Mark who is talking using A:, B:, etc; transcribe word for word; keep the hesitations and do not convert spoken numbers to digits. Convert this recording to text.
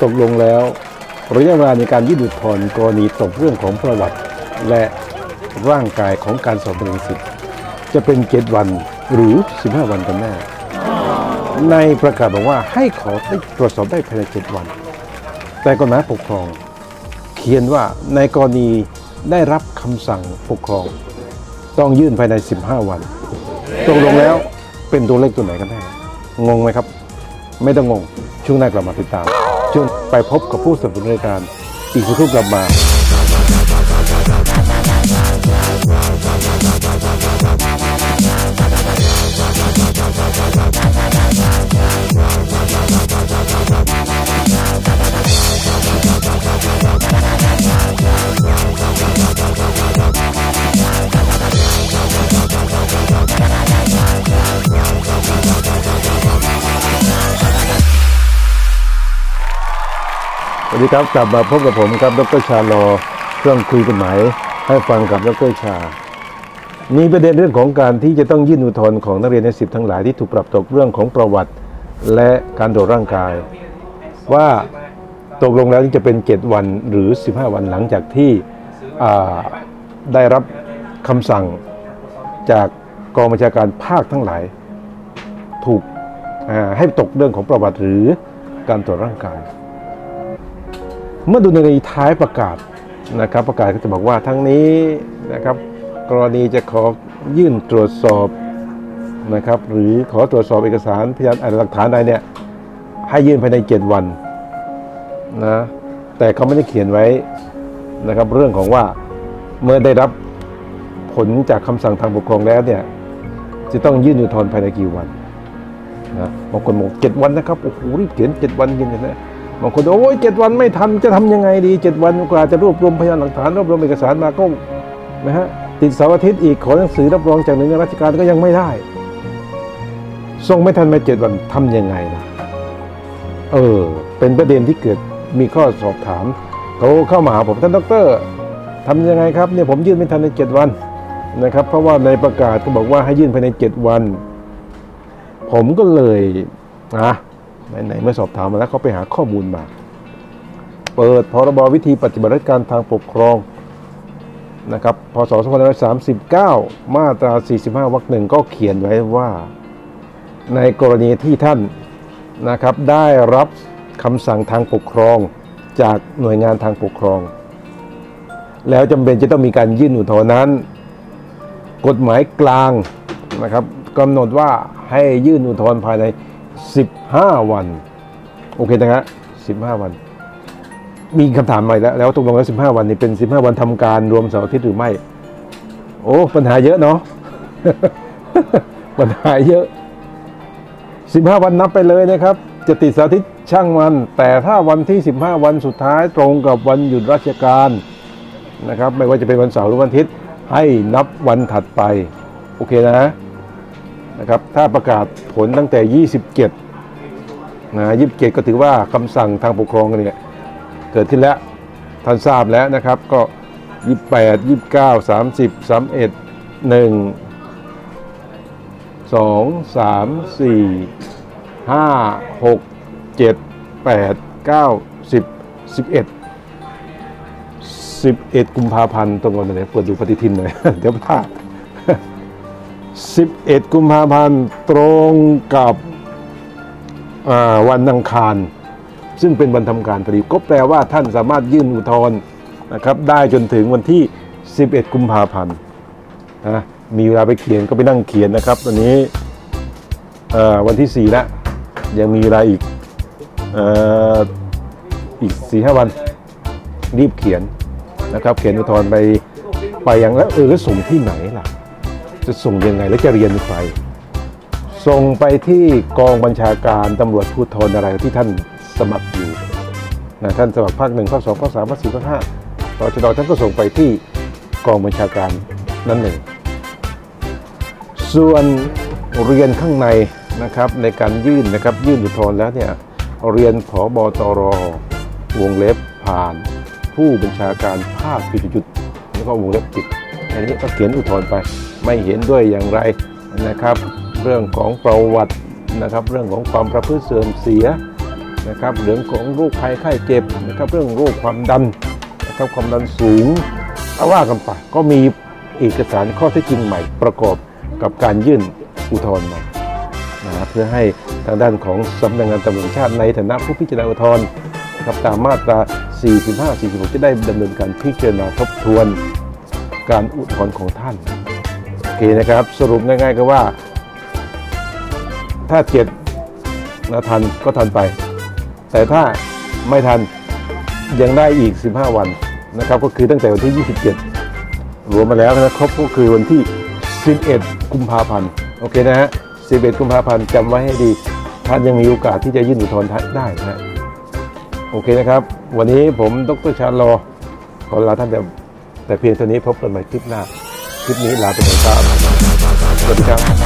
A: ตกลงแล้วระยะเวลาในการยื่นอุทธรณ์กรณีตกเรื่องของประวัติและร่างกายของการสอบดำเนินสิทธิ์จะเป็นเจ็ดวันหรือสิบห้าวันกันแน่ในประกาศบอกว่าให้ขอได้ตรวจสอบได้ภายในเจ็ดวันแต่กฎหมายปกครองเขียนว่าในกรณีได้รับคำสั่งปกครองต้องยื่นภายในสิบห้าวันตกลงแล้วเป็นตัวเลขตัวไหนกันแน่งงไหมครับไม่ต้องงงช่วงหน้ากลับมาติดตามช่วงไปพบกับผู้สนับสนุนรายการอีกสักครู่กลับมาสวัสดีครับกลับมาพบกับผมครับดร.ชาลอเครื่องคุยกฎหมายให้ฟังกับดร.ชามีประเด็นเรื่องของการที่จะต้องยื่นอุทธรณ์ของนักเรียนในสิบทั้งหลายที่ถูกปรับตกเรื่องของประวัติและการตรวจร่างกายว่าตกลงแล้วจะเป็นเจ็ดวันหรือสิบห้าวันหลังจากที่ได้รับคำสั่งจากกองบัญชาการภาคทั้งหลายถูกให้ตกเรื่องของประวัติหรือการตรวจร่างกายเมื่อดูในท้ายประกาศนะครับประกาศก็จะบอกว่าทั้งนี้นะครับกรณีจะขอยื่นตรวจสอบนะครับหรือขอตรวจสอบเอกสารพยานหลักฐานใดเนี่ยให้ยื่นภายในเจ็ดวันนะแต่เขาไม่ได้เขียนไว้นะครับเรื่องของว่าเมื่อได้รับผลจากคำสั่งทางปกครองแล้วเนี่ยจะต้องยื่นอุทธรณ์ภายในกี่วันนะบางคนบอกเจ็ดวันนะครับโอ้โหรีบเขียนเจ็ดวันยินเลยนะบางคนโอ้ยเจ็ดวันไม่ทันจะทำยังไงดีเจ็ดวันกว่าจะรวบรวมพยานหลักฐานรวบรวมเอกสารมาก็นะฮะติดเสาร์อาทิตย์อีกขอหนังสือรับรองจากหน่วยงานราชการก็ยังไม่ได้ส่งไม่ทันมาเจ็ดวันทำยังไงล่ะเออเป็นประเด็นที่เกิดมีข้อสอบถามเขาเข้ามาหาผมท่านดร.ทำยังไงครับเนี่ยผมยื่นไม่ทันในเจ็ดวันนะครับเพราะว่าในประกาศก็บอกว่าให้ยื่นภายในเจ็ดวันผมก็เลยนะไหนๆเมื่อสอบถามมาแล้วเขาไปหาข้อมูลมาเปิดพรบวิธีปฏิบัติราชการทางปกครองนะครับพ.ศ. สองพันห้าร้อยสามสิบเก้ามาตราสี่สิบห้าวรรคหนึ่งก็เขียนไว้ว่าในกรณีที่ท่านนะครับได้รับคำสั่งทางปกครองจากหน่วยงานทางปกครองแล้วจำเป็นจะต้องมีการยื่นอุทธรณ์นั้นกฎหมายกลางนะครับกำหนดว่าให้ยื่นอุทธรณ์ภายในสิบห้าวันโอเคนะฮะสิบห้าวันมีคำถามใหม่แล้วแล้วตกลงแล้วสิบห้าวันนี้เป็นสิบห้าวันทำการรวมเสาร์อาทิตย์หรือไม่โอ้ปัญหาเยอะเนาะ ปัญหาเยอะสิบห้าวันนับไปเลยนะครับจะติดเสาร์อาทิตย์ช่างมันแต่ถ้าวันที่สิบห้าวันสุดท้ายตรงกับวันหยุดราชการนะครับไม่ว่าจะเป็นวันเสาร์หรือวันอาทิตย์ให้นับวันถัดไปโอเคนะนะครับถ้าประกาศผลตั้งแต่ยี่สิบเจ็ดนะยี่สิบเจ็ดก็ถือว่าคำสั่งทางปกครองเนี่ยเกิดขึ้นแล้วท่านทราบแล้วนะครับก็ยี่สิบแปด ยี่สิบเก้า สามสิบ สามสิบเอ็ด หนึ่ง สอง สาม สี่ ห้า หก เจ็ด แปด เก้า สิบ สิบเอ็ด สิบเอ็ดกุมภาพันธ์ตรงกันเลยเปิดดูปฏิทินหน่อยเดี๋ยวพลาดสิบเอ็ดกุมภาพันธ์ตรงกับวันอังคารซึ่งเป็นวันทำการพอดีก็แปลว่าท่านสามารถยื่นอุทธรณ์นะครับได้จนถึงวันที่สิบเอ็ดกุมภาพันธ์นะมีเวลาไปเขียนก็ไปนั่งเขียนนะครับตอนนี้วันที่สี่แล้วยังมีเวลาอีกอีก สี่ห้า วันรีบเขียนนะครับเขียนอุทธรณ์ไปไปอย่างแล้วเออแล้วส่งที่ไหนล่ะจะส่งยังไงแล้วจะเรียนใครส่งไปที่กองบัญชาการตำรวจภูธรอะไรที่ท่านสมัครอยู่นะท่านสมัครภาคหนึ่งภาคสองภาคสามภาคสี่ภาคห้าต่อจากนั้นท่านก็ส่งไปที่กองบัญชาการนั่นเองส่วนเรียนข้างในนะครับในการยื่นนะครับยื่นอุทธรณ์แล้วเนี่ยเรียนผบตรวงเล็บผ่านผู้บัญชาการภาคปิดจุดแล้วก็วงเล็บปิดอันนี้ก็เขียนอุทธรณ์ไปไม่เห็นด้วยอย่างไรนะครับเรื่องของประวัตินะครับเรื่องของความประพฤติเสื่อมเสียนะครับเรื่องของโรคภัยไข้เจ็บนะครับเรื่องโรคความดันนะครับความดันสูงเอาว่ากันไปก็มีเอกสารข้อเท็จจริงใหม่ประกอบกับการยื่นอุทธรณ์ใหม่นะเพื่อให้ทางด้านของสำนักงานตำรวจแห่งชาติในฐานะผู้พิจารณาอุทธรณ์นะครับตามมาตรา สี่สิบห้า สี่สิบหก จะได้ดำเนินการพิจารณาทบทวนการอุทธรณ์ของท่านโอเคนะครับสรุปง่ายๆก็ว่าถ้าเจ็ดนะทันก็ทันไปแต่ถ้าไม่ทันยังได้อีกสิบห้าวันนะครับก็คือตั้งแต่วันที่ยี่สิบเจ็ดรวมมาแล้วนะครบก็คือวันที่สิบเอ็ดกุมภาพันธ์โอเคนะฮะสิบเอ็ดกุมภาพันธ์จำไว้ให้ดีท่านยังมีโอกาสที่จะยื่นอุทธรณ์ได้นะโอเคนะครับวันนี้ผมดร.ชาลอขอลาท่านแต่แต่เพียงเท่านี้พบกันใหม่คลิปหน้าคลิปนี้ลาไปก่อนครับสวัสดีครับ